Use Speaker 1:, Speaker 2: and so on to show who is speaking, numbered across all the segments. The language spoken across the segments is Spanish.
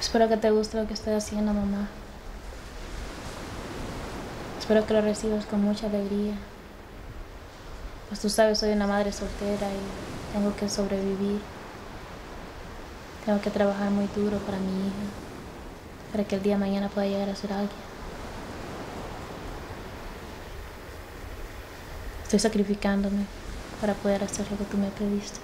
Speaker 1: Espero que te guste lo que estoy haciendo, mamá. Espero que lo recibas con mucha alegría. Pues tú sabes, soy una madre soltera y tengo que sobrevivir. Tengo que trabajar muy duro para mi hija, para que el día de mañana pueda llegar a ser alguien. Estoy sacrificándome para poder hacer lo que tú me pediste.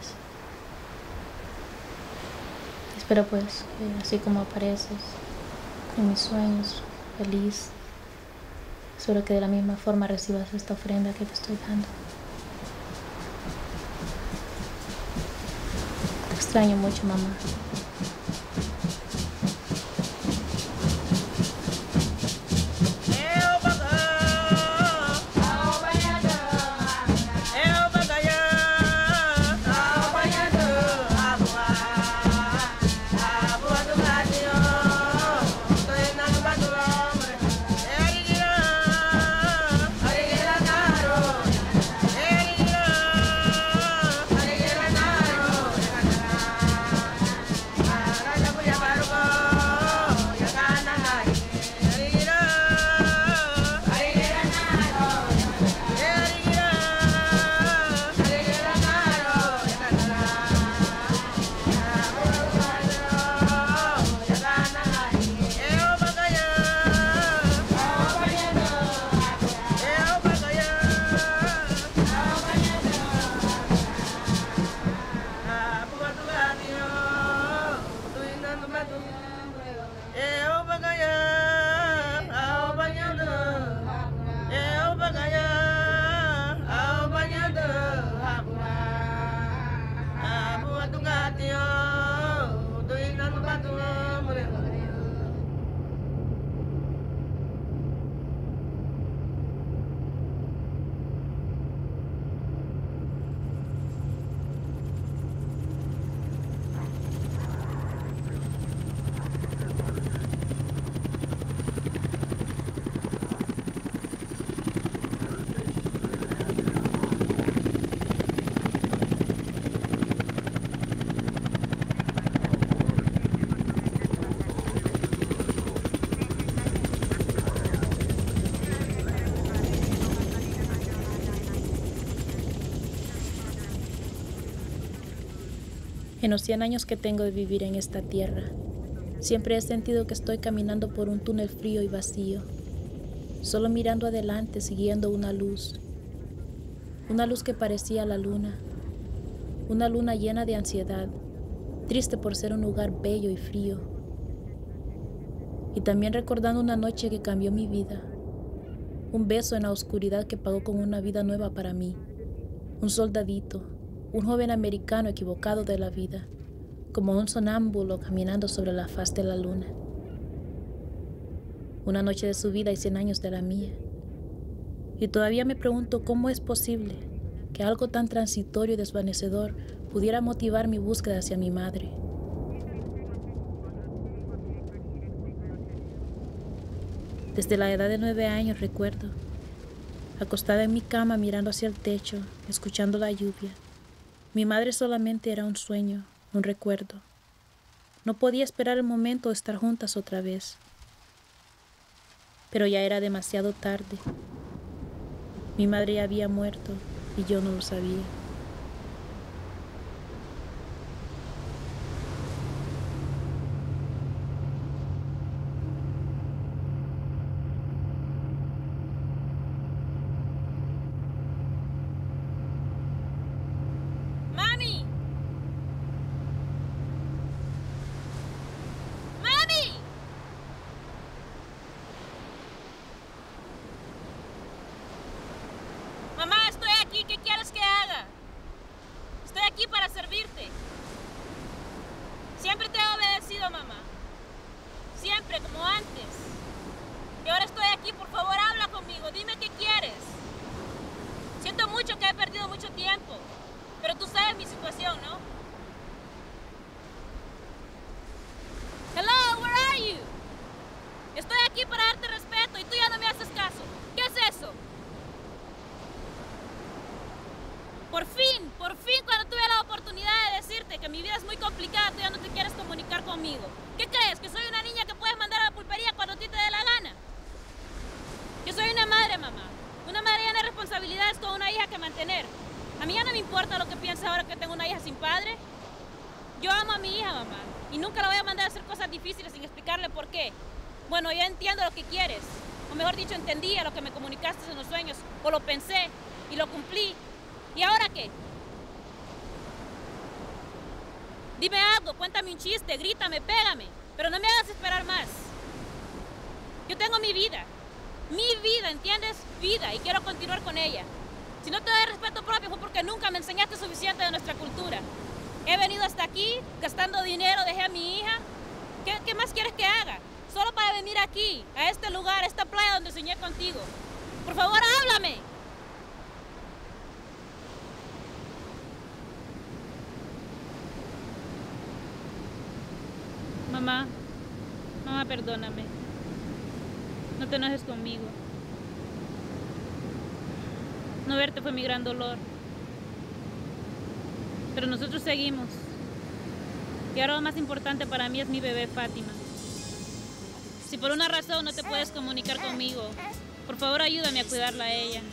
Speaker 1: Espero pues que así como apareces en mis sueños, feliz, espero que de la misma forma recibas esta ofrenda que te estoy dando. Te extraño mucho, mamá. En los 100 años que tengo de vivir en esta tierra, siempre he sentido que estoy caminando por un túnel frío y vacío, solo mirando adelante, siguiendo una luz que parecía la luna, una luna llena de ansiedad, triste por ser un lugar bello y frío, y también recordando una noche que cambió mi vida, un beso en la oscuridad que pagó con una vida nueva para mí, un soldadito, un joven americano equivocado de la vida, como un sonámbulo caminando sobre la faz de la luna. Una noche de su vida y 100 años de la mía. Y todavía me pregunto cómo es posible que algo tan transitorio y desvanecedor pudiera motivar mi búsqueda hacia mi madre. Desde la edad de 9 años recuerdo, acostada en mi cama mirando hacia el techo, escuchando la lluvia. Mi madre solamente era un sueño, un recuerdo. No podía esperar el momento de estar juntas otra vez. Pero ya era demasiado tarde. Mi madre ya había muerto y yo no lo sabía.
Speaker 2: ¿Qué quieres que haga? Estoy aquí para servirte. Siempre te he obedecido, mamá. Siempre, como antes. Y ahora estoy aquí, por favor, habla conmigo. Dime qué quieres. Siento mucho que he perdido mucho tiempo, pero tú sabes mi situación, ¿no? Hello, where are you? Estoy aquí para darte respeto y tú ya no me haces caso. ¿Qué es eso? Por fin, cuando tuve la oportunidad de decirte entenderte que mi vida es muy complicada, tú ya no te quieres comunicar conmigo. ¿Qué crees? ¿Que soy una niña que puedes mandar a la pulpería cuando a ti te dé la gana? Yo soy una madre, mamá. Una madre llena de responsabilidades con una hija que mantener. A mí ya no me importa lo que pienses ahora que tengo una hija sin padre. Yo amo a mi hija, mamá. Y nunca la voy a mandar a hacer cosas difíciles sin explicarle por qué. Bueno, yo entiendo lo que quieres. O mejor dicho, entendía lo que me comunicaste en los sueños. O lo pensé y lo cumplí. ¿Y ahora qué? Dime algo, cuéntame un chiste, grítame, pégame. Pero no me hagas esperar más. Yo tengo mi vida, ¿entiendes? Vida, y quiero continuar con ella. Si no te doy respeto propio fue porque nunca me enseñaste suficiente de nuestra cultura. He venido hasta aquí, gastando dinero, dejé a mi hija. ¿Qué más quieres que haga? Solo para venir aquí, a este lugar, a esta playa donde soñé contigo. Por favor, háblame. Mamá, perdóname. No te enojes conmigo. No verte fue mi gran dolor. Pero nosotros seguimos. Y ahora lo más importante para mí es mi bebé Fátima. Si por una razón no te puedes comunicar conmigo, por favor ayúdame a cuidarla a ella.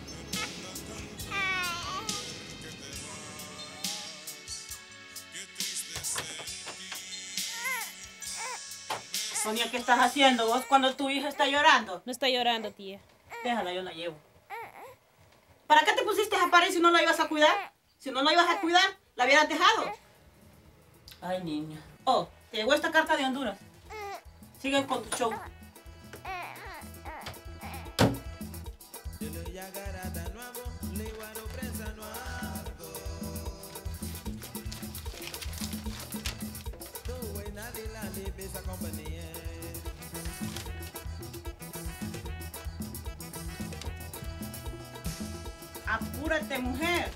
Speaker 3: Sonia, ¿qué estás haciendo vos cuando tu hija está llorando?
Speaker 2: No está llorando, tía.
Speaker 3: Déjala, yo la llevo. ¿Para qué te pusiste a parir si no la ibas a cuidar? Si no la ibas a cuidar, la hubieras dejado. Ay, niña. Oh, te llegó esta carta de Honduras. Sigue con tu show. Apúrate, mujer.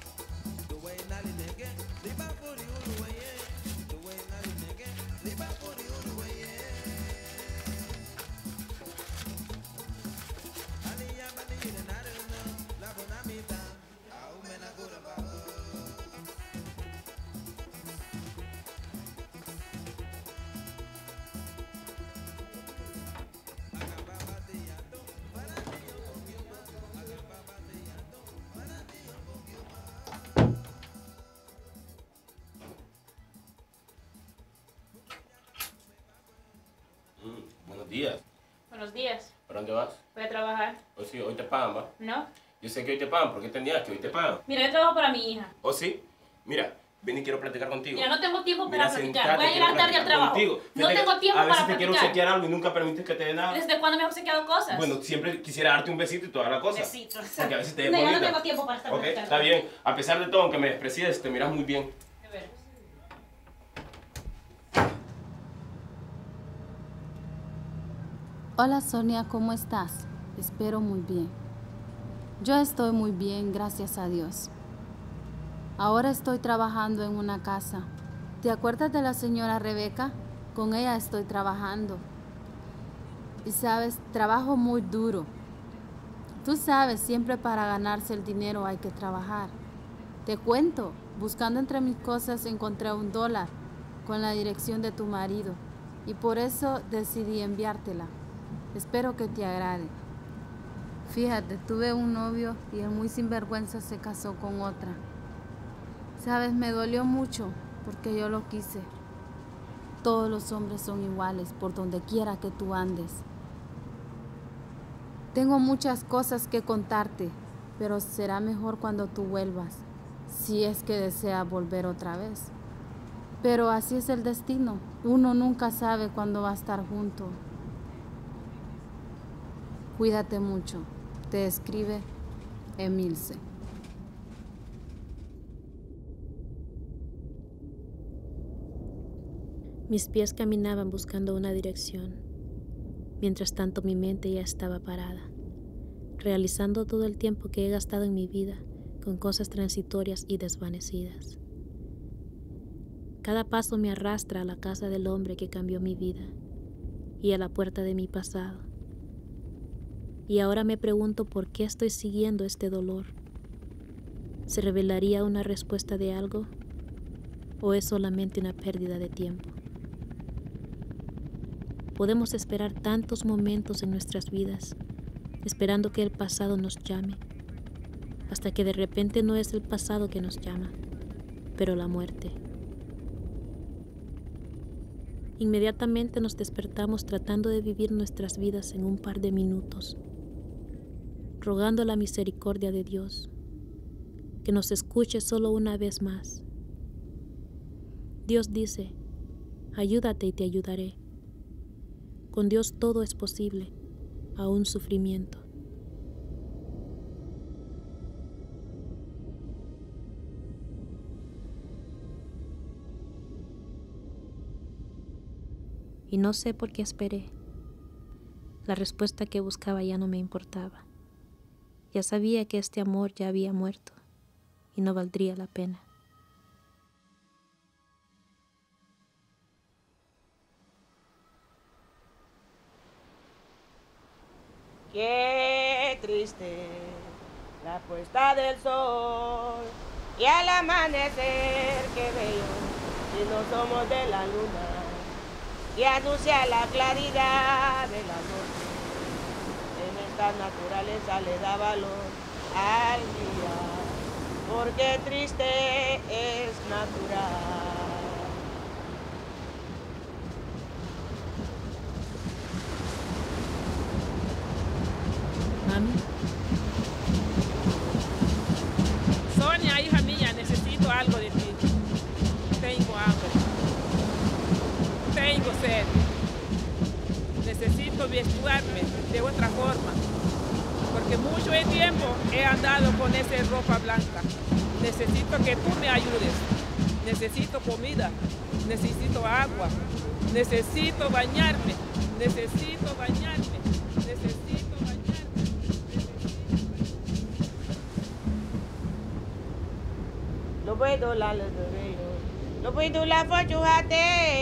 Speaker 4: Buenos días.
Speaker 2: Buenos días.
Speaker 4: ¿Para dónde vas?
Speaker 2: Voy a trabajar.
Speaker 4: Oh, sí, hoy te pagan, ¿va?
Speaker 2: ¿No?
Speaker 4: Yo sé que hoy te pagan, ¿por qué tenías que hoy te pagan?
Speaker 2: Mira, yo trabajo para mi hija.
Speaker 4: ¿Oh, sí? Mira, ven y quiero platicar contigo.
Speaker 2: Mira, no tengo tiempo para
Speaker 4: Mira,
Speaker 2: platicar.
Speaker 4: sentate,
Speaker 2: Voy a
Speaker 4: quiero
Speaker 2: llegar tarde al
Speaker 4: platicar
Speaker 2: trabajo.
Speaker 4: contigo.
Speaker 2: No
Speaker 4: Fíjate,
Speaker 2: tengo tiempo
Speaker 4: a veces
Speaker 2: para
Speaker 4: te quiero
Speaker 2: platicar.
Speaker 4: obsequiar algo y nunca permites que te dé nada.
Speaker 2: ¿Desde cuándo me has obsequiado cosas?
Speaker 4: Bueno, siempre quisiera darte un besito y toda la cosa.
Speaker 2: Besitos.
Speaker 4: Porque a veces te ves
Speaker 2: No, yo
Speaker 4: bonita.
Speaker 2: no tengo tiempo para estar
Speaker 4: Ok,
Speaker 2: platicando.
Speaker 4: está bien. A pesar de todo, aunque me desprecies, te miras muy bien.
Speaker 2: De veras.
Speaker 5: Hola Sonia, ¿cómo estás? Espero muy bien. Yo estoy muy bien, gracias a Dios. Ahora estoy trabajando en una casa. ¿Te acuerdas de la señora Rebeca? Con ella estoy trabajando. Y sabes, trabajo muy duro. Tú sabes, siempre para ganarse el dinero hay que trabajar. Te cuento, buscando entre mis cosas encontré $1 con la dirección de tu marido y por eso decidí enviártela. Espero que te agrade. Fíjate, tuve un novio y el muy sinvergüenza se casó con otra. Sabes, me dolió mucho porque yo lo quise. Todos los hombres son iguales por donde quiera que tú andes. Tengo muchas cosas que contarte, pero será mejor cuando tú vuelvas, si es que deseas volver otra vez. Pero así es el destino. Uno nunca sabe cuándo va a estar junto. Cuídate mucho. Te escribe Emilce.
Speaker 1: Mis pies caminaban buscando una dirección. Mientras tanto mi mente ya estaba parada, realizando todo el tiempo que he gastado en mi vida con cosas transitorias y desvanecidas. Cada paso me arrastra a la casa del hombre que cambió mi vida y a la puerta de mi pasado. Y ahora me pregunto por qué estoy siguiendo este dolor. ¿Se revelaría una respuesta de algo? ¿O es solamente una pérdida de tiempo? Podemos esperar tantos momentos en nuestras vidas, esperando que el pasado nos llame, hasta que de repente no es el pasado que nos llama, pero la muerte. Inmediatamente nos despertamos tratando de vivir nuestras vidas en un par de minutos, rogando la misericordia de Dios, que nos escuche solo una vez más. Dios dice, ayúdate y te ayudaré. Con Dios todo es posible, aún sufrimiento. Y no sé por qué esperé. La respuesta que buscaba ya no me importaba. Ya sabía que este amor ya había muerto y no valdría la pena.
Speaker 6: Qué triste la puesta del sol y al amanecer, qué bello si no somos de la luna que anuncia la claridad de la noche. En esta naturaleza le da valor al día, porque triste es natural.
Speaker 1: Mami,
Speaker 7: Sonia, hija mía, necesito algo de ti. Tengo hambre. Tengo sed. Necesito vestirme de otra forma. Porque mucho tiempo he andado con esa ropa blanca. Necesito que tú me ayudes. Necesito comida. Necesito agua. Necesito bañarme. Necesito bañarme. Necesito bañarme.
Speaker 6: Lo puedo la lo puedo la fochujate.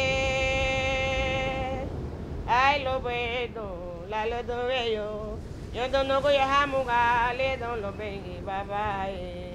Speaker 6: Ay, lo puedo la lo bello. Yo no voy a jamugale, don lo vengi, bye bye.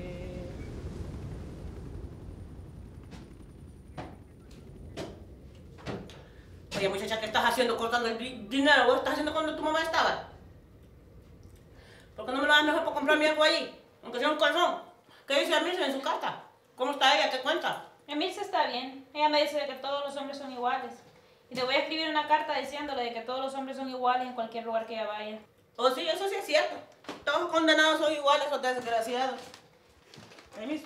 Speaker 3: Oye, muchacha, ¿qué estás haciendo cortando el dinero? ¿Vos estás haciendo cuando tu mamá estaba? ¿Por qué no me lo das mejor para comprarme algo allí? Aunque sea un calzón. ¿Qué dice Emilce en su carta? ¿Cómo está ella? ¿Qué cuenta?
Speaker 2: Emilce está bien. Ella me dice de que todos los hombres son iguales. Y le voy a escribir una carta diciéndole de que todos los hombres son iguales en cualquier lugar que ella vaya.
Speaker 3: Oh, sí, eso sí es cierto. Todos los condenados son iguales, esos desgraciados. Emilce.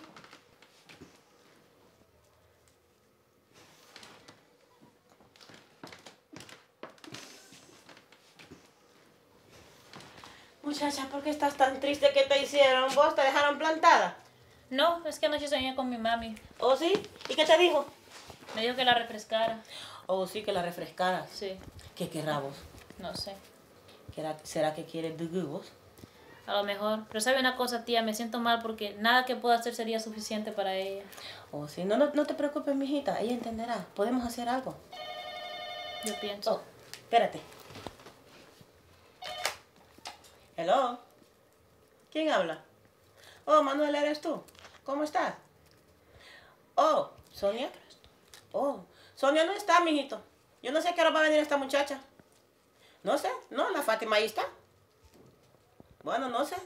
Speaker 3: Muchacha, ¿por qué estás tan triste? ¿Qué te hicieron? ¿Vos te dejaron plantada?
Speaker 2: No, es que anoche soñé con mi mami.
Speaker 3: ¿Oh, sí? ¿Y qué te dijo?
Speaker 2: Me dijo que la refrescara.
Speaker 3: Oh, sí, que la refrescaras.
Speaker 2: Sí,
Speaker 3: ¿Qué querrá vos?
Speaker 2: no sé.
Speaker 3: ¿Será que quiere vos?
Speaker 2: A lo mejor. Pero sabe una cosa, tía, me siento mal porque nada que pueda hacer sería suficiente para ella.
Speaker 3: Oh, sí, no te preocupes, mijita. Ella entenderá. Podemos hacer algo.
Speaker 2: Yo pienso.
Speaker 3: Oh, espérate. Hello. ¿Quién habla? Oh, Manuel, ¿eres tú? ¿Cómo estás? Oh, ¿Sonia? Oh, Sonia no está, mijito. Yo no sé a qué hora va a venir esta muchacha. No sé, no, la Fátima ahí está. Bueno, no sé.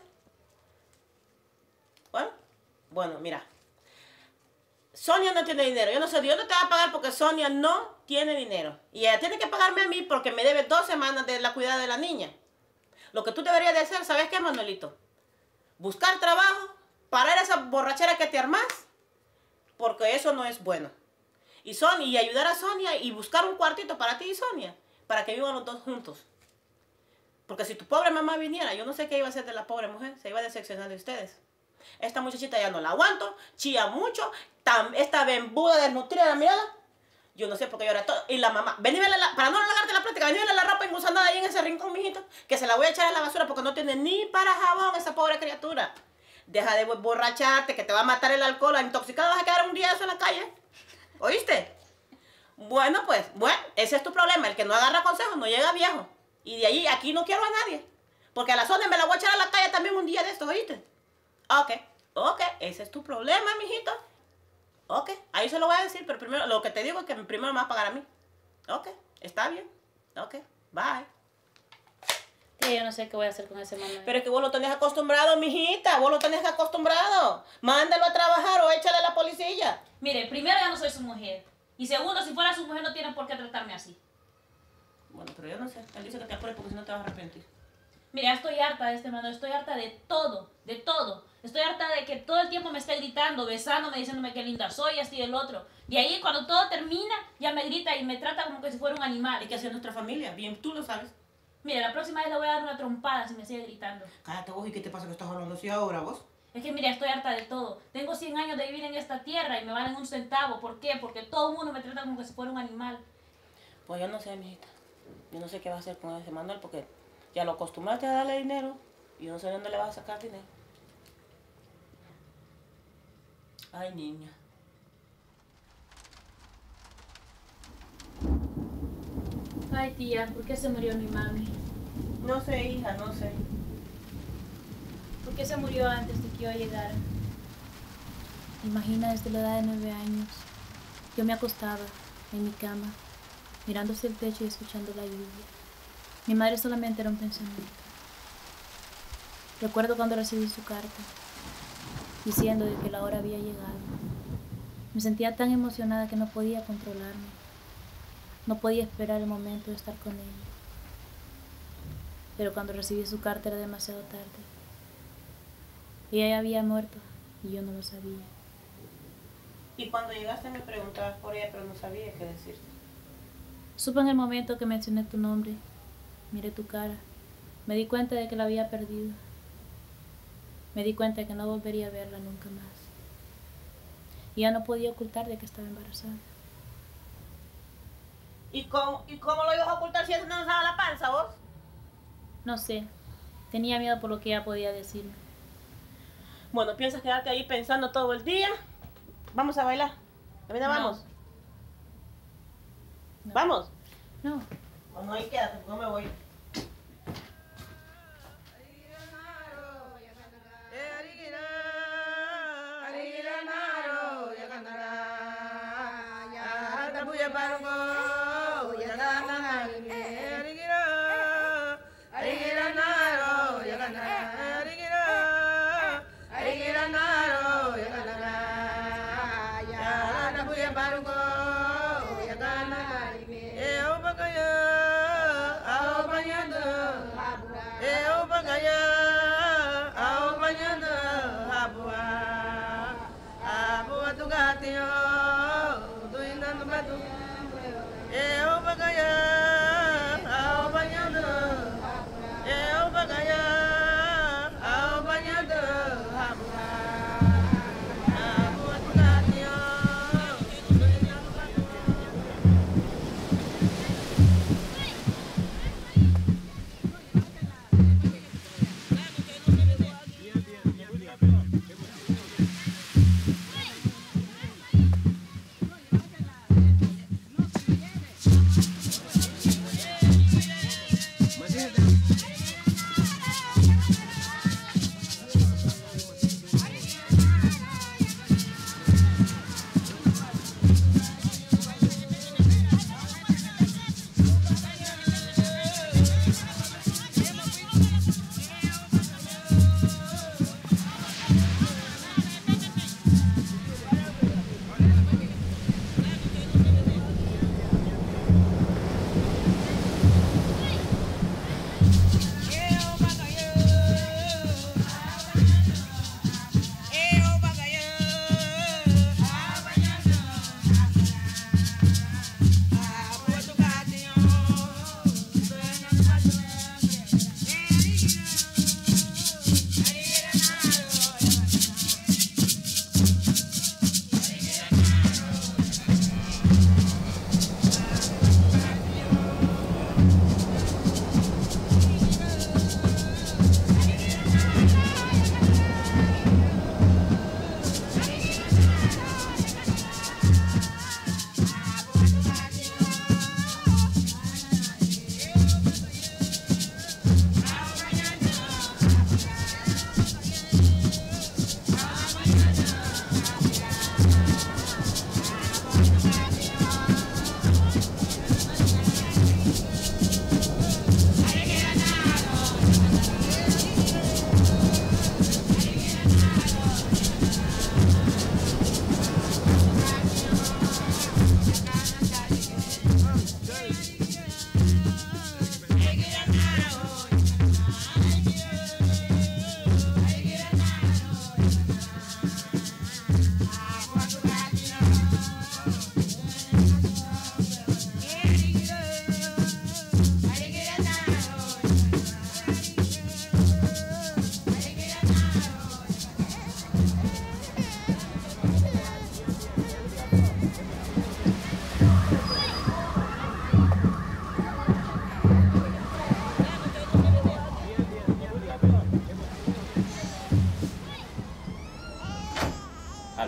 Speaker 3: Bueno, mira. Sonia no tiene dinero. Yo no te voy a pagar porque Sonia no tiene dinero. Y ella tiene que pagarme a mí porque me debe 2 semanas de la cuidada de la niña. Lo que tú deberías de hacer, ¿sabes qué, Manuelito? Buscar trabajo, parar esa borrachera que te armas, porque eso no es bueno. Y ayudar a Sonia y buscar un cuartito para ti y Sonia, para que vivan los dos juntos. Porque si tu pobre mamá viniera, yo no sé qué iba a hacer de la pobre mujer, se iba a decepcionar de ustedes. Esta muchachita ya no la aguanto, chilla mucho, esta bembuda desnutrida, la mirada. Yo no sé por qué llora todo. Y la mamá, para no alargarte la plática, vení la ropa engusanada ahí en ese rincón, mijito, que se la voy a echar a la basura porque no tiene ni para jabón esa pobre criatura. Deja de borracharte, que te va a matar el alcohol, intoxicado vas a quedar un día eso en la calle. ¿Oíste? Bueno, pues, ese es tu problema. El que no agarra consejos no llega viejo. Y de ahí, aquí no quiero a nadie. Porque a la zona me la voy a echar a la calle también un día de estos, ¿oíste? Ok, ese es tu problema, mijito. Ok, ahí se lo voy a decir, pero primero, lo que te digo es que primero me va a pagar a mí. Ok, está bien. Ok, bye.
Speaker 1: Tía, yo no sé qué voy a hacer con ese Manuel.
Speaker 3: Pero es que vos lo tenés acostumbrado, mijita. Vos lo tenés acostumbrado. Mándalo a trabajar o échale a la policía.
Speaker 2: Mire, primero yo no soy su mujer. Y segundo, si fuera su mujer no tienen por qué tratarme así.
Speaker 3: Bueno, pero yo no sé. Él dice que te apures porque si no te vas a arrepentir.
Speaker 2: Mira, estoy harta de este Manuel, estoy harta de todo, de todo. Estoy harta de que todo el tiempo me esté gritando, besándome, diciéndome qué linda soy, así y el otro. Y ahí cuando todo termina, ya me grita y me trata como que si fuera un animal.
Speaker 3: Hay que hacer nuestra familia. Bien, tú lo sabes.
Speaker 2: Mira, la próxima vez le voy a dar una trompada si me sigue gritando.
Speaker 3: Cállate vos, ¿y qué te pasa que estás hablando así ahora vos?
Speaker 2: Es que mira, estoy harta de todo. Tengo 100 años de vivir en esta tierra y me valen un centavo. ¿Por qué? Porque todo el mundo me trata como que si fuera un animal.
Speaker 3: Pues yo no sé, mijita. Yo no sé qué vas a hacer con ese Manuel porque ya lo acostumbraste a darle dinero y yo no sé de dónde le vas a sacar dinero. Ay, niña.
Speaker 1: Ay, tía, ¿por qué se murió mi mami?
Speaker 3: No sé, hija, no sé.
Speaker 1: ¿Por qué se murió antes de que yo llegara? Imagina, desde la edad de 9 años, yo me acostaba en mi cama, mirando hacia el techo y escuchando la lluvia. Mi madre solamente era un pensamiento. Recuerdo cuando recibí su carta, diciendo de que la hora había llegado. Me sentía tan emocionada que no podía controlarme. No podía esperar el momento de estar con ella. Pero cuando recibí su carta era demasiado tarde. Ella ya había muerto y yo no lo sabía.
Speaker 3: Y cuando llegaste me preguntabas por ella, pero no sabía qué decirte.
Speaker 1: Supe en el momento que mencioné tu nombre, miré tu cara, me di cuenta de que la había perdido. Me di cuenta de que no volvería a verla nunca más. Y ya no podía ocultar de que estaba embarazada.
Speaker 3: ¿Y cómo lo ibas a ocultar si eso no nos daba la panza, vos?
Speaker 1: No sé, tenía miedo por lo que ella podía decirme.
Speaker 3: Bueno, ¿piensas quedarte ahí pensando todo el día? Vamos a bailar. También vamos.
Speaker 1: No.
Speaker 3: ¿Vamos?
Speaker 1: No.
Speaker 3: Bueno, ahí quédate, no me voy.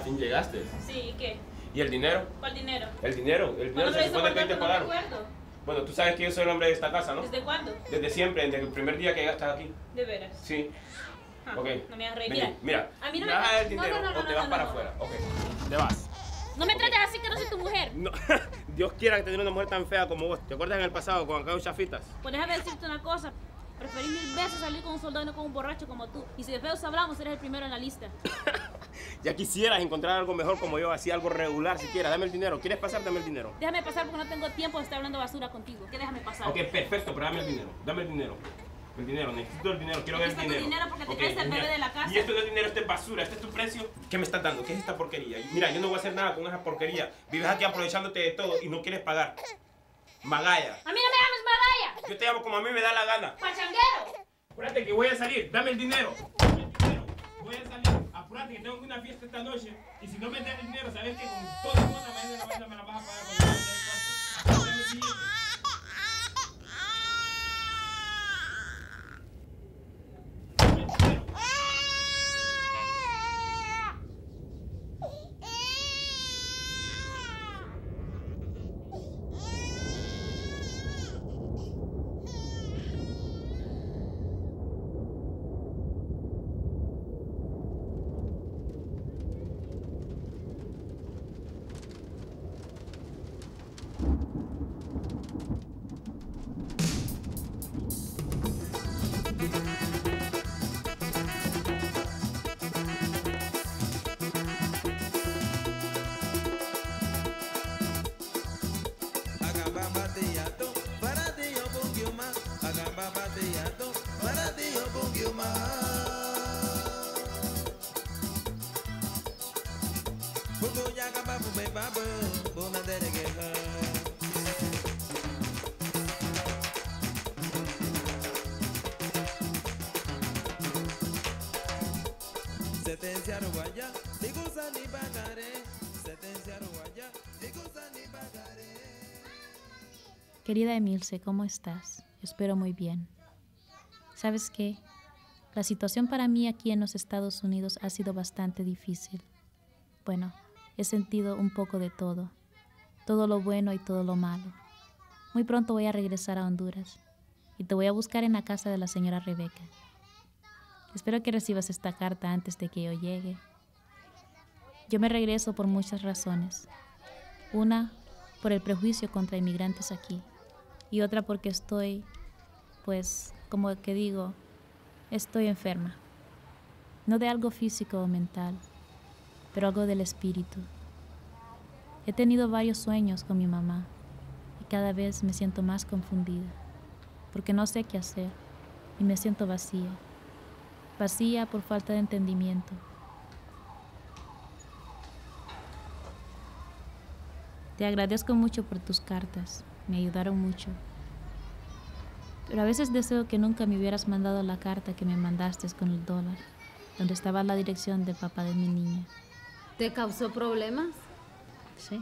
Speaker 4: fin llegaste.
Speaker 2: Sí, ¿y qué?
Speaker 4: ¿Y el dinero?
Speaker 2: ¿Cuál dinero?
Speaker 4: El dinero
Speaker 2: ¿Cuándo
Speaker 4: se
Speaker 2: me hizo
Speaker 4: supone que hoy te
Speaker 2: contrato? No me
Speaker 4: pagaron.
Speaker 2: acuerdo.
Speaker 4: Bueno, tú sabes que yo soy el hombre de esta casa, ¿no?
Speaker 2: ¿Desde cuándo?
Speaker 4: Desde siempre, desde el primer día que llegaste aquí.
Speaker 2: ¿De veras?
Speaker 4: Sí.
Speaker 2: Ah,
Speaker 4: Ok.
Speaker 2: No me hagas reír.
Speaker 4: Vení, mira.
Speaker 2: A mí no
Speaker 4: ¿me
Speaker 2: me...
Speaker 4: vas a dar el
Speaker 2: No,
Speaker 4: dinero
Speaker 2: no, no,
Speaker 4: o te
Speaker 2: no,
Speaker 4: vas
Speaker 2: no,
Speaker 4: para
Speaker 2: no.
Speaker 4: afuera? Ok, te vas.
Speaker 2: No me trates así que no soy tu mujer.
Speaker 4: No, Dios quiera que te dé una mujer tan fea como vos. ¿Te acuerdas en el pasado cuando acá chafitas?
Speaker 2: Pues déjame decirte una cosa. Preferí 1000 veces salir con un soldado y no con un borracho como tú. Y si de feos hablamos, eres el primero en la lista.
Speaker 4: Ya quisieras encontrar algo mejor como yo, así algo regular siquiera. Dame el dinero. ¿Quieres pasar? Dame el dinero.
Speaker 2: Déjame pasar porque no tengo tiempo de estar hablando basura contigo. ¿Qué déjame pasar?
Speaker 4: Ok, perfecto, pero dame el dinero. Dame el dinero. El dinero, necesito el dinero, quiero ver el
Speaker 2: Aquí está tu
Speaker 4: dinero.
Speaker 2: dinero porque te
Speaker 4: Ok,
Speaker 2: crees el
Speaker 4: mira,
Speaker 2: bebé de la casa.
Speaker 4: Y esto no es dinero, esto es basura, este es tu precio. ¿Qué me estás dando? ¿Qué es esta porquería? Mira, yo no voy a hacer nada con esa porquería. Vives aquí aprovechándote de todo y no quieres pagar. Magaya.
Speaker 2: A mí no me llames Magaya.
Speaker 4: Yo te llamo como a mí me da la gana.
Speaker 2: Pachanguero.
Speaker 4: Apúrate que voy a salir, dame el dinero. Dame el dinero. Voy a salir. Apúrate que tengo una fiesta esta noche. Y si no me das el dinero, sabes que con toda la vaina de la vaina me la vas a pagar cuando yo te dé cuarto. Apúrate el billete.
Speaker 1: Querida Emilce, ¿cómo estás? Espero muy bien. ¿Sabes qué? La situación para mí aquí en los Estados Unidos ha sido bastante difícil. Bueno, he sentido un poco de todo lo bueno y todo lo malo. Muy pronto voy a regresar a Honduras y te voy a buscar en la casa de la señora Rebeca. Espero que recibas esta carta antes de que yo llegue. Yo me regreso por muchas razones. Una, por el prejuicio contra inmigrantes aquí. Y otra porque estoy, pues, como que digo, estoy enferma. No de algo físico o mental, pero algo del espíritu. He tenido varios sueños con mi mamá y cada vez me siento más confundida, porque no sé qué hacer y me siento vacía. Vacía por falta de entendimiento. Te agradezco mucho por tus cartas, me ayudaron mucho. Pero a veces deseo que nunca me hubieras mandado la carta que me mandaste con el dólar, donde estaba la dirección del papá de mi niña.
Speaker 5: ¿Te causó problemas?
Speaker 1: Sí.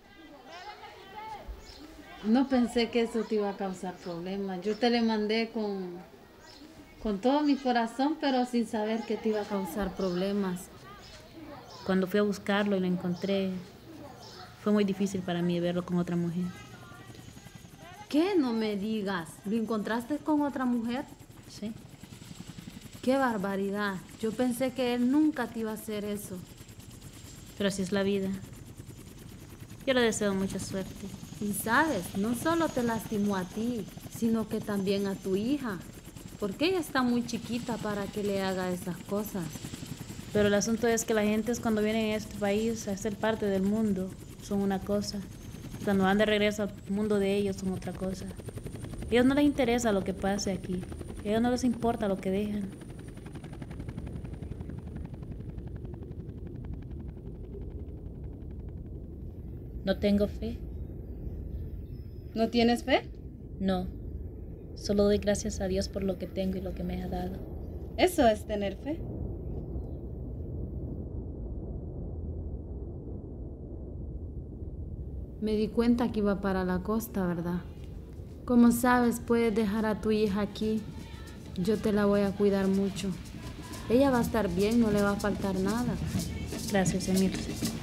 Speaker 5: No pensé que eso te iba a causar problemas. Yo te le mandé con todo mi corazón, pero sin saber que te iba a causar problemas.
Speaker 1: Cuando fui a buscarlo y lo encontré, fue muy difícil para mí verlo con otra mujer.
Speaker 5: ¿Qué? No me digas. ¿Lo encontraste con otra mujer?
Speaker 1: Sí.
Speaker 5: ¡Qué barbaridad! Yo pensé que él nunca te iba a hacer eso.
Speaker 1: Pero así es la vida. Yo le deseo mucha suerte.
Speaker 5: Y sabes, no solo te lastimó a ti, sino que también a tu hija. Porque ella está muy chiquita para que le haga esas cosas.
Speaker 1: Pero el asunto es que la gente cuando vienen a este país a ser parte del mundo son una cosa. Cuando van de regreso al mundo de ellos son otra cosa. A ellos no les interesa lo que pase aquí. A ellos no les importa lo que dejan. No tengo fe.
Speaker 5: ¿No tienes fe?
Speaker 1: No. Solo doy gracias a Dios por lo que tengo y lo que me ha dado.
Speaker 5: Eso es tener fe. Me di cuenta que iba para la costa, ¿verdad? Como sabes, puedes dejar a tu hija aquí. Yo te la voy a cuidar mucho. Ella va a estar bien, no le va a faltar nada.
Speaker 1: Gracias, Emil.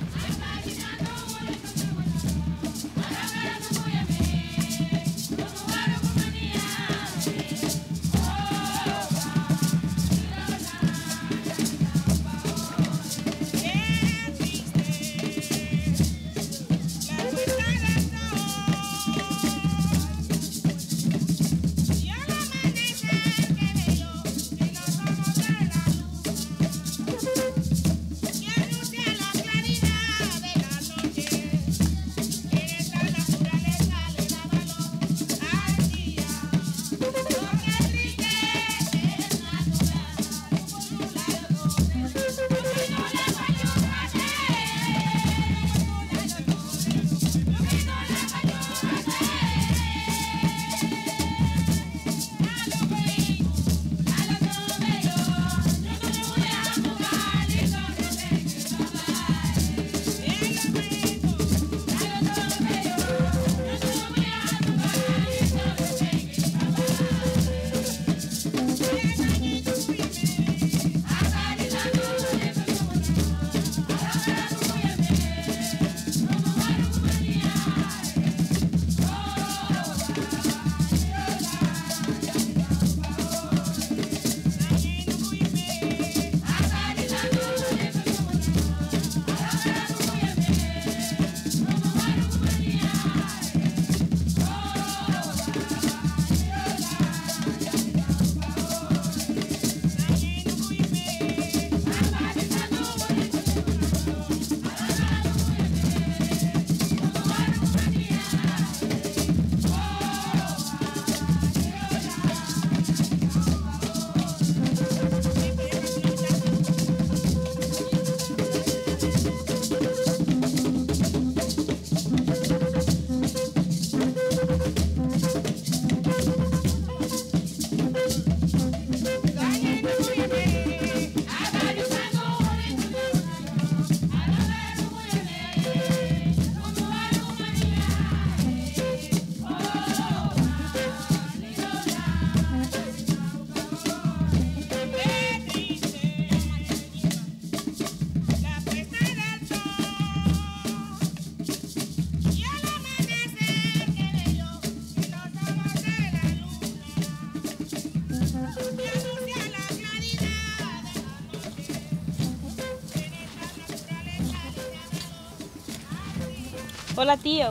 Speaker 2: Hola, tío.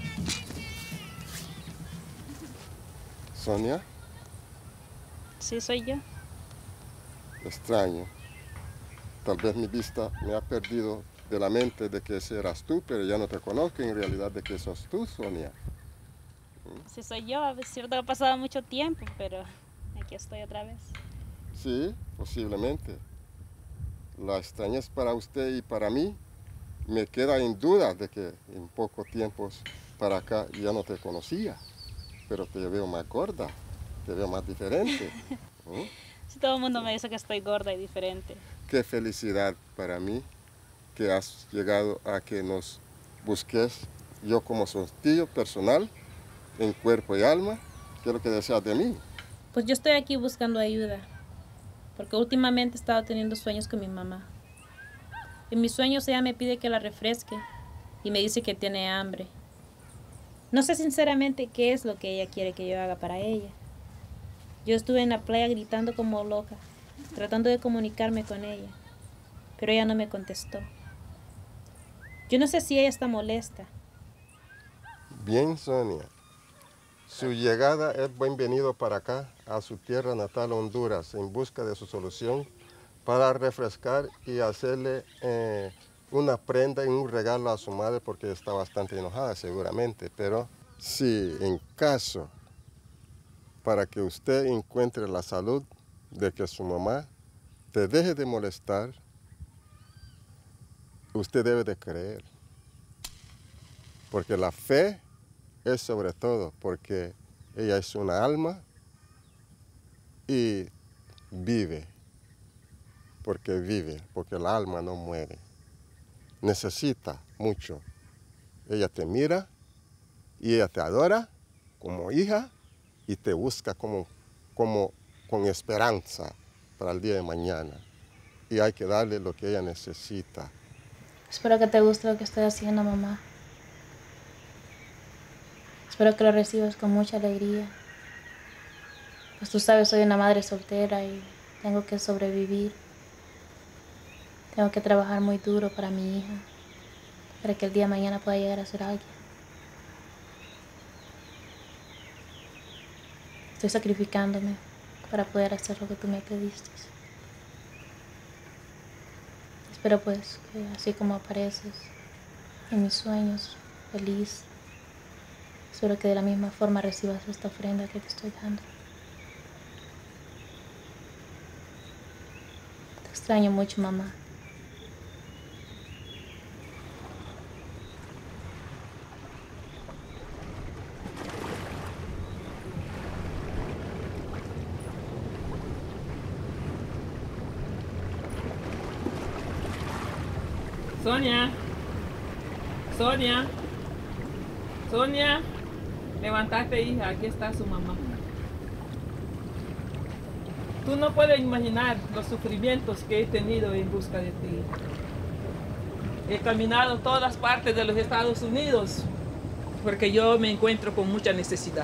Speaker 8: ¿Sonia?
Speaker 2: Sí, soy yo.
Speaker 8: Extraño. Tal vez mi vista me ha perdido de la mente de que ese eras tú, pero ya no te conozco en realidad de que sos tú, Sonia.
Speaker 2: Sí, soy yo. Es cierto que ha pasado mucho tiempo, pero aquí estoy otra vez.
Speaker 8: Sí, posiblemente. La extrañez para usted y para mí me queda en duda de que en poco tiempo para acá ya no te conocía, pero te veo más gorda, te veo más diferente.
Speaker 2: Sí, todo el mundo me dice que estoy gorda y diferente.
Speaker 8: Qué felicidad para mí que has llegado a que nos busques, yo como su tío personal, en cuerpo y alma. ¿Qué es lo que deseas de mí?
Speaker 1: Pues yo estoy aquí buscando ayuda, porque últimamente he estado teniendo sueños con mi mamá. En mis sueños ella me pide que la refresque y me dice que tiene hambre. No sé sinceramente qué es lo que ella quiere que yo haga para ella. Yo estuve en la playa gritando como loca, tratando de comunicarme con ella, pero ella no me contestó. Yo no sé si ella está molesta.
Speaker 8: Bien, Sonia. Su llegada es bienvenido para acá, a su tierra natal, Honduras, en busca de su solución para refrescar y hacerle una prenda y un regalo a su madre porque está bastante enojada seguramente. Pero si en caso para que usted encuentre la salud de que su mamá te deje de molestar, usted debe de creer. Porque la fe es sobre todo, porque ella es una alma y vive, porque el alma no muere. Necesita mucho. Ella te mira y ella te adora como hija y te busca como con esperanza para el día de mañana. Y hay que darle lo que ella necesita.
Speaker 1: Espero que te guste lo que estoy haciendo, mamá. Espero que lo recibas con mucha alegría. Pues tú sabes, soy una madre soltera y tengo que sobrevivir. Tengo que trabajar muy duro para mi hija, para que el día de mañana pueda llegar a ser alguien. Estoy sacrificándome para poder hacer lo que tú me pediste. Espero pues que así como apareces en mis sueños, feliz, espero que de la misma forma recibas esta ofrenda que te estoy dando. Te extraño mucho, mamá.
Speaker 7: Sonia, Sonia, Sonia, levántate, hija, aquí está su mamá. Tú no puedes imaginar los sufrimientos que he tenido en busca de ti. He caminado todas partes de los Estados Unidos porque yo me encuentro con mucha necesidad.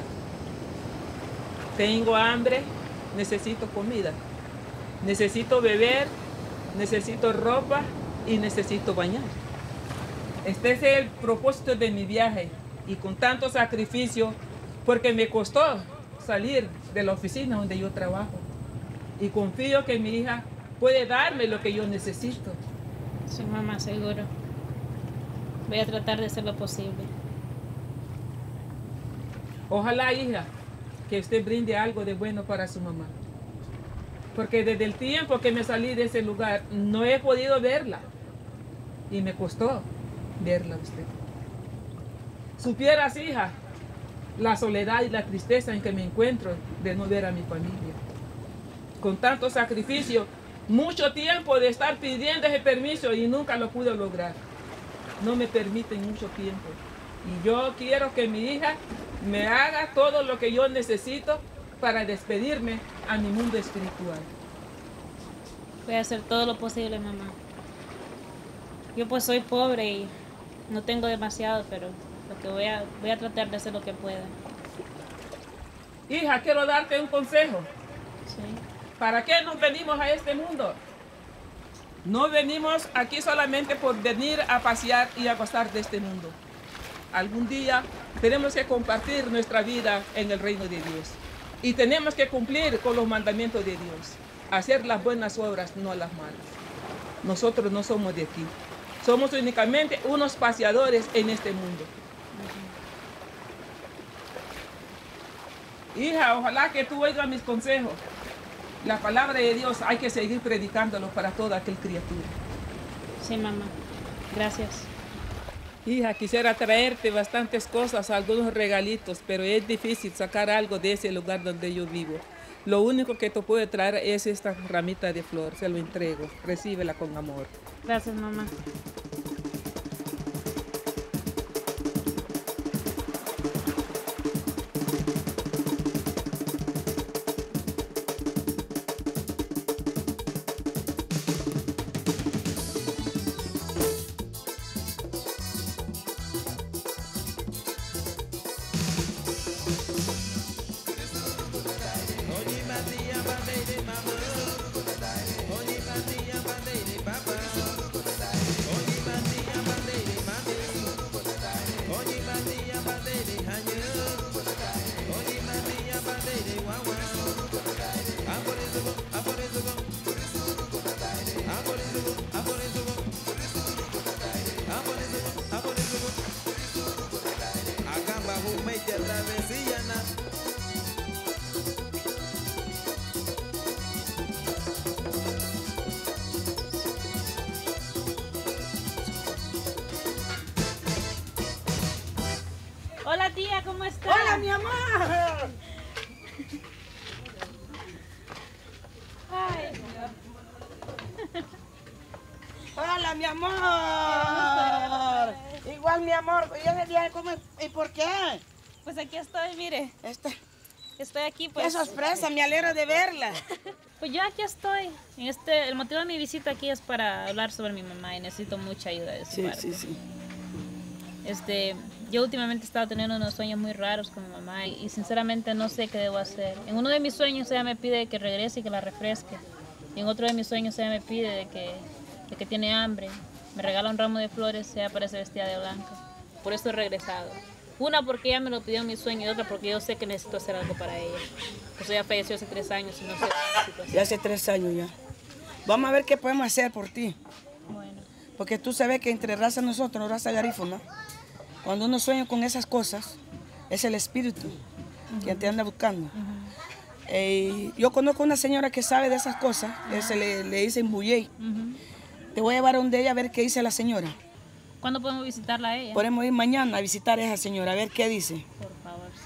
Speaker 7: Tengo hambre, necesito comida, necesito beber, necesito ropa y necesito bañar. Este es el propósito de mi viaje y con tanto sacrificio porque me costó salir de la oficina donde yo trabajo y confío que mi hija puede darme lo que yo necesito.
Speaker 2: Sí, mamá, seguro. Voy a tratar de hacer lo posible.
Speaker 7: Ojalá, hija, que usted brinde algo de bueno para su mamá, porque desde el tiempo que me salí de ese lugar no he podido verla y me costó verla a usted. Supieras, hija, la soledad y la tristeza en que me encuentro de no ver a mi familia. Con tanto sacrificio, mucho tiempo de estar pidiendo ese permiso y nunca lo pude lograr. No me permiten mucho tiempo. Y yo quiero que mi hija me haga todo lo que yo necesito para despedirme a mi mundo espiritual.
Speaker 2: Voy a hacer todo lo posible, mamá. Yo pues soy pobre y no tengo demasiado, pero lo que voy a tratar de hacer lo que pueda.
Speaker 7: Hija, quiero darte un consejo.
Speaker 2: Sí.
Speaker 7: ¿Para qué nos venimos a este mundo? No venimos aquí solamente por venir a pasear y a gozar de este mundo. Algún día tenemos que compartir nuestra vida en el reino de Dios. Y tenemos que cumplir con los mandamientos de Dios. Hacer las buenas obras, no las malas. Nosotros no somos de aquí. Somos únicamente unos paseadores en este mundo. Hija, ojalá que tú oigas mis consejos. La palabra de Dios hay que seguir predicándolo para toda aquel criatura.
Speaker 2: Sí, mamá. Gracias.
Speaker 7: Hija, quisiera traerte bastantes cosas, algunos regalitos, pero es difícil sacar algo de ese lugar donde yo vivo. Lo único que te puedo traer es esta ramita de flor, se lo entrego. Recíbela con amor.
Speaker 2: Gracias, mamá. Hola, tía, ¿cómo estás?
Speaker 6: ¡Hola, mi amor!
Speaker 2: Ay,
Speaker 6: ¡Hola, mi amor! Igual, mi amor. ¿Y ese día cómo? ¿Y por qué?
Speaker 2: pues aquí estoy, mire.
Speaker 6: Este.
Speaker 2: que estoy aquí,
Speaker 6: Qué
Speaker 2: pues.
Speaker 6: sorpresa, me alegro de verla.
Speaker 2: Pues yo aquí estoy. El motivo de mi visita aquí es para hablar sobre mi mamá y necesito mucha ayuda de su parte.
Speaker 6: Sí.
Speaker 2: Yo últimamente he estado teniendo unos sueños muy raros con mi mamá y sinceramente no sé qué debo hacer. En uno de mis sueños ella me pide que regrese y que la refresque. Y en otro de mis sueños ella me pide de que tiene hambre. Me regala un ramo de flores y ella aparece vestida de blanco. Por eso he regresado. Una porque ella me lo pidió en mi sueño y otra porque yo sé que necesito hacer algo para ella. Pues ella falleció hace 3 años y no sé la situación.
Speaker 6: Ya hace 3 años ya. Vamos a ver qué podemos hacer por ti.
Speaker 2: Bueno.
Speaker 6: Porque tú sabes que entre raza nosotros, raza garífuna, cuando uno sueña con esas cosas, es el espíritu que te anda buscando. Yo conozco una señora que sabe de esas cosas, se le dicen Buyey. Te voy a llevar a donde ella a ver qué dice la señora.
Speaker 2: ¿Cuándo podemos visitarla a ella?
Speaker 6: Podemos ir mañana a visitar a esa señora, a ver qué dice.
Speaker 2: Por favor, sí.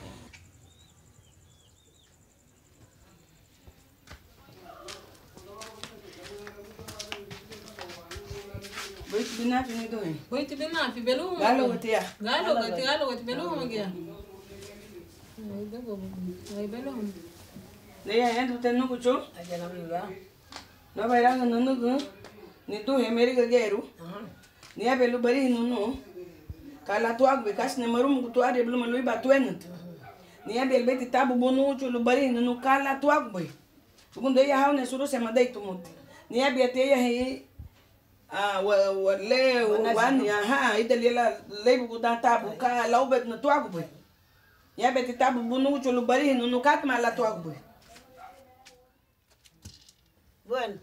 Speaker 9: Voy a tener belum.
Speaker 6: Galo tia.
Speaker 9: Galo belum ya. Ay belum.
Speaker 6: Dia yang tu nu kucu.
Speaker 9: Aja namanya.
Speaker 6: No vai ranga nu nu. Ni tu hemeri gageru. Ni ya belu bari nu. Kala tu agbe kas ne marum tu ade belum lui batu enut. Ni ya bel beti tabu bonu chu bari nu kala tu agbe. Segundo ya haune suru se mandai tu mut. Ni ya biate ya he wale wani idalela lebu da tabu ka laubet na tu agbe. Ya beti tabu bonu chu bari nu kat mala tu agbe.
Speaker 9: Bueno.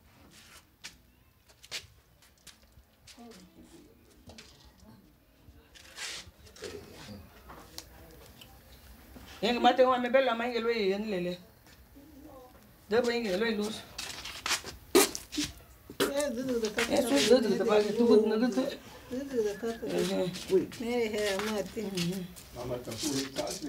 Speaker 6: Yang mate wa me bella mai gelo yen lele. De bring gelo luz. Eso de ba tu gut na gut.
Speaker 10: Mama tá por casa.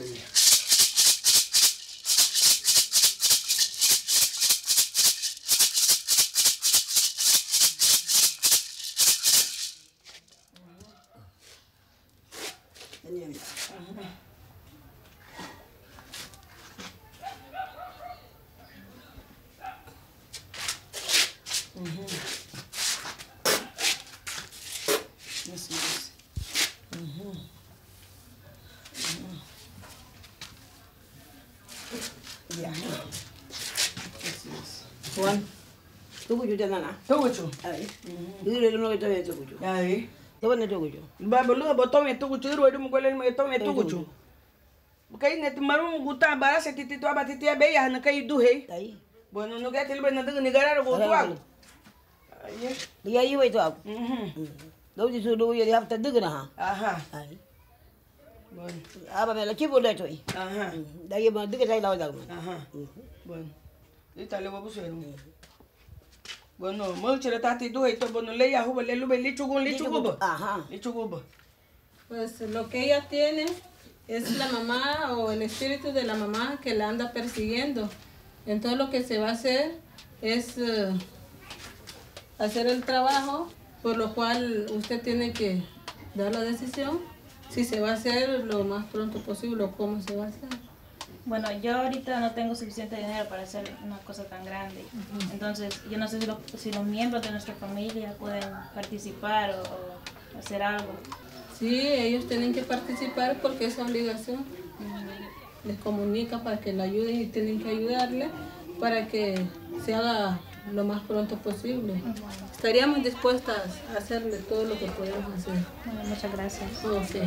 Speaker 9: Juan. Tu kuju jangan ah.
Speaker 6: Tu kuju.
Speaker 9: Ai. Ini lu nak tu kuju.
Speaker 6: Ai.
Speaker 9: Tu mana tu kuju?
Speaker 6: Ba belu botong itu kuju ru itu mugolel me tome tu kuju. Bukai net marum guta bara se titi tu abati tia be ya na kai du he.
Speaker 9: Ai.
Speaker 6: Bueno no gatel be na du ni gara ro tu ag. Ai.
Speaker 9: Dia iu itu aku. Dau di sudu dia hafta degna ha.
Speaker 6: Aha.
Speaker 9: Ai.
Speaker 6: Bueno.
Speaker 9: Aba me la chibo le tu.
Speaker 6: Aha.
Speaker 9: Dia ba degna sai lawa dak.
Speaker 6: Aha. Bueno. Ita le babu seru. Bueno, mo chere tati du he to bueno le ya hu le lu be li chugun.
Speaker 9: Ajá.
Speaker 6: Li chugun.
Speaker 11: Pues lo que ella tiene es la mamá o el espíritu de la mamá que la anda persiguiendo. Entonces lo que se va a hacer es hacer el trabajo, por lo cual usted tiene que dar la decisión si se va a hacer lo más pronto posible o cómo se va a hacer.
Speaker 2: Bueno, yo ahorita no tengo suficiente dinero para hacer una cosa tan grande. Entonces, yo no sé si los miembros de nuestra familia pueden participar o hacer algo.
Speaker 11: Sí, ellos tienen que participar porque es obligación. Les comunica para que la ayuden y tienen que ayudarle para que se haga lo más pronto posible. Estaríamos dispuestas a hacerle todo lo que podemos hacer.
Speaker 2: Bueno, muchas gracias.
Speaker 11: Oh, sí.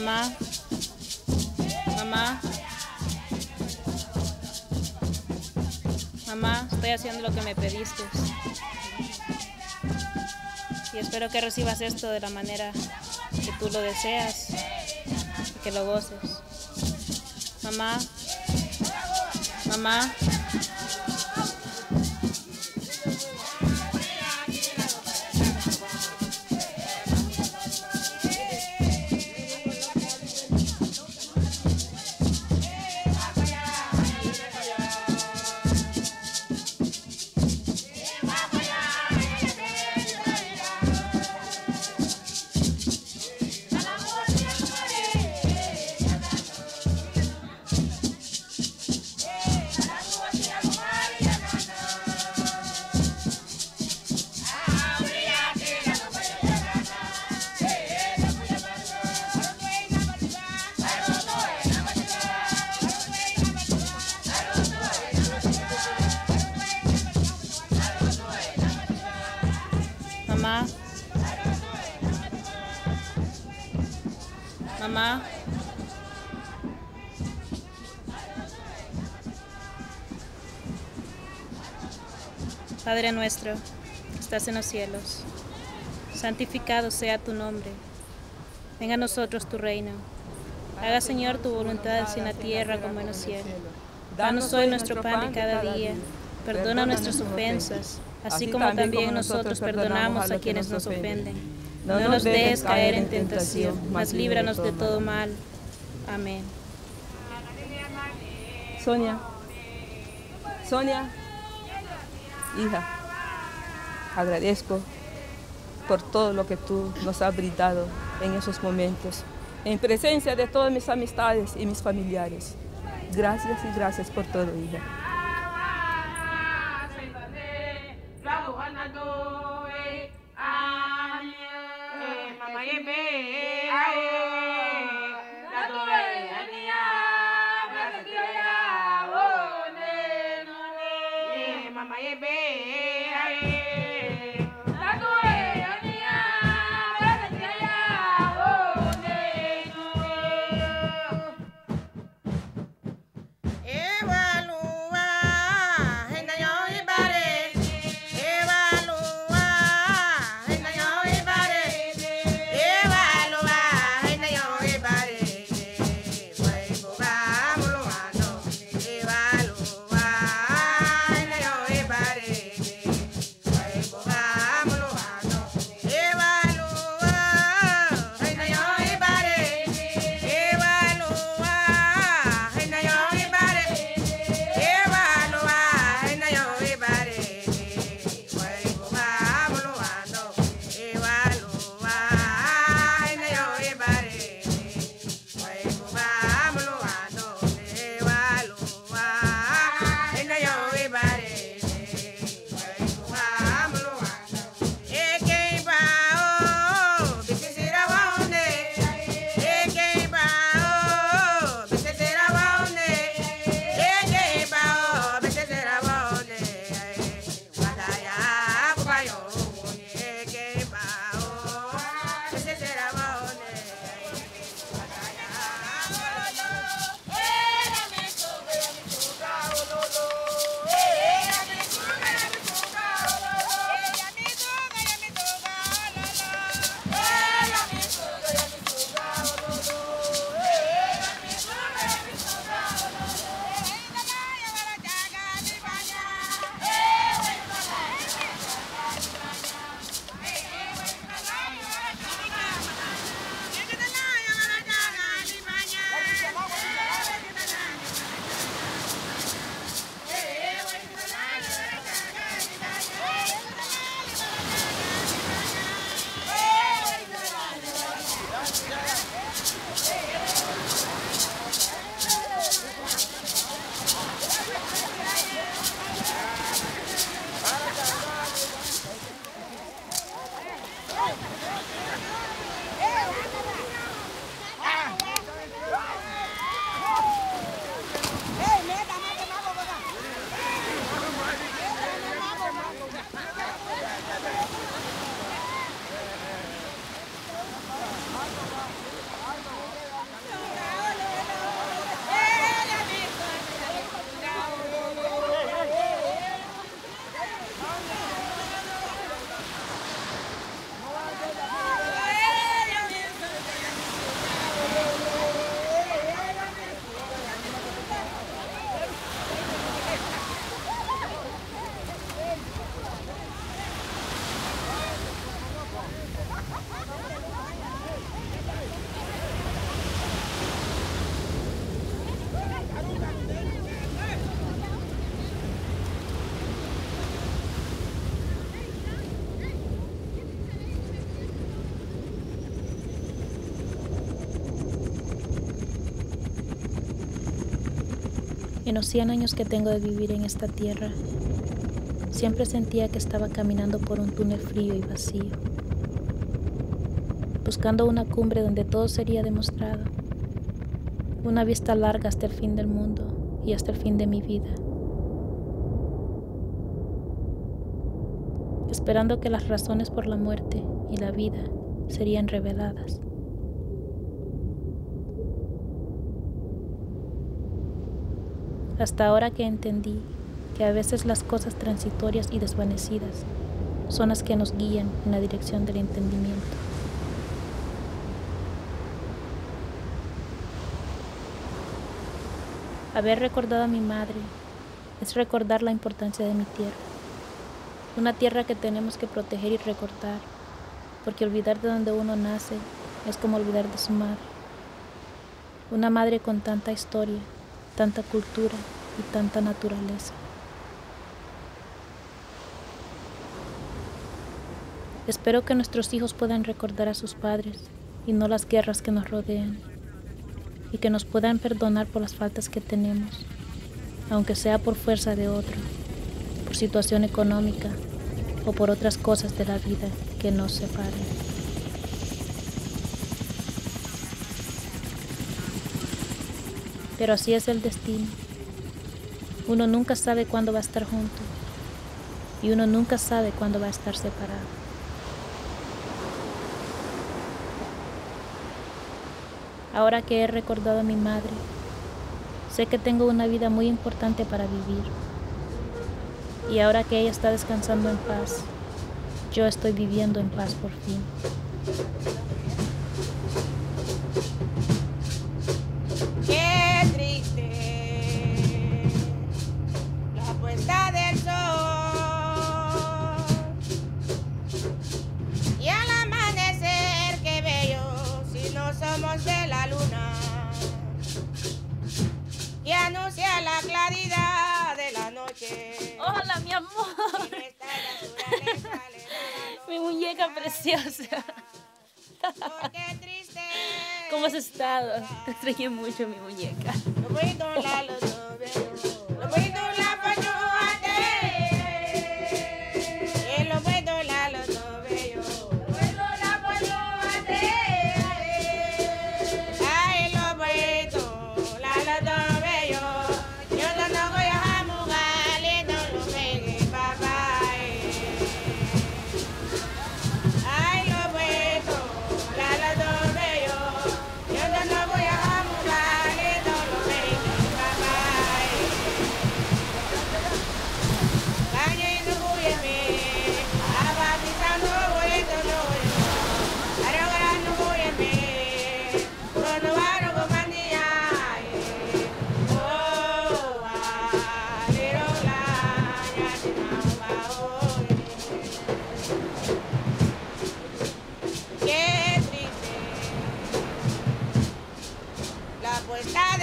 Speaker 2: Mamá. Mamá. Mamá, estoy haciendo lo que me pediste. Y espero que recibas esto de la manera que tú lo deseas y que lo goces. Mamá. Mamá. Mamá. Mamá. Padre nuestro, que estás en los cielos, santificado sea tu nombre. Venga a nosotros tu reino. Haga, Señor, tu voluntad así en la tierra como en los cielos. Danos hoy nuestro pan de cada día. Perdona nuestras ofensas, así como también nosotros perdonamos a quienes nos ofenden. No nos dejes caer en tentación, mas líbranos de todo mal. Amén.
Speaker 7: Sonia, hija, agradezco por todo lo que tú nos has brindado en esos momentos, en presencia de todas mis amistades y mis familiares. Gracias y gracias por todo, hija.
Speaker 6: Evalúa
Speaker 1: En los 100 años que tengo de vivir en esta tierra, siempre sentía que estaba caminando por un túnel frío y vacío, buscando una cumbre donde todo sería demostrado, una vista larga hasta el fin del mundo y hasta el fin de mi vida, esperando que las razones por la muerte y la vida serían reveladas. Hasta ahora que entendí que a veces las cosas transitorias y desvanecidas son las que nos guían en la dirección del entendimiento. Haber recordado a mi madre es recordar la importancia de mi tierra, una tierra que tenemos que proteger y recordar, porque olvidar de donde uno nace es como olvidar de su madre, una madre con tanta historia, tanta cultura y tanta naturaleza. Espero que nuestros hijos puedan recordar a sus padres y no las guerras que nos rodean, y que nos puedan perdonar por las faltas que tenemos, aunque sea por fuerza de otro, por situación económica o por otras cosas de la vida que nos separen. Pero así es el destino. Uno nunca sabe cuándo va a estar junto y uno nunca sabe cuándo va a estar separado. Ahora que he recordado a mi madre, sé que tengo una vida muy importante para vivir. Y ahora que ella está descansando en paz, yo estoy viviendo en paz por fin.
Speaker 6: De la luna y anuncia la claridad de la noche.
Speaker 2: Hola, mi amor. Mi muñeca preciosa. ¿Cómo has estado? Te extrañé mucho, mi muñeca.
Speaker 6: Pues